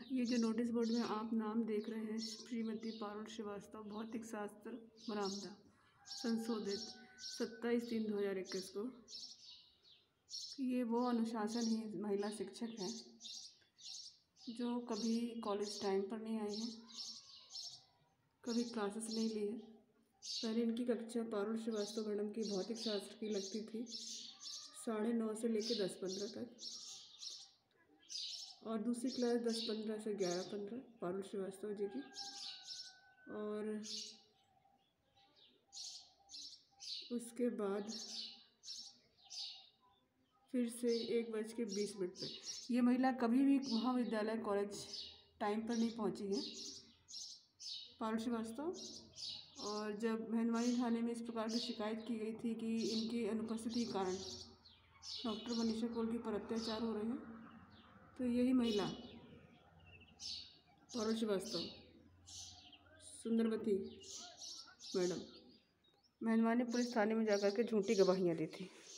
ये जो notice board में आप नाम देख रहे हैं, श्रीमती पारुल श्रीवास्तव, भौतिक शास्त्र बरामदा, संशोधित 27/3/2021 को। ये वो अनुशासनहीन महिला शिक्षक हैं जो कभी कॉलेज टाइम पर नहीं आई हैं, कभी क्लासेस नहीं ली है। पहले इनकी कक्षा पारुल श्रीवास्तव मैडम की भौतिक शास्त्र की लगती थी 9:30 से लेकर 10:15 तक, और दूसरी क्लास 10:15 से 11:15 पारुल श्रीवास्तव जी की, और उसके बाद फिर से 1:20 पे। ये महिला कभी भी महाविद्यालय कॉलेज टाइम पर नहीं पहुंची है, पारुल श्रीवास्तव। और जब मेहनवानी थाने में इस प्रकार की शिकायत की गई थी कि इनकी अनुपस्थिति के कारण डॉक्टर मनीषा कौल के पर अत्याचार हो रहे हैं, तो यही महिला पारुल श्रीवास्तव, सुंदरवती मैडम, मेहनवानी पुलिस थाने में जाकर के झूठी गवाहियाँ दी थी।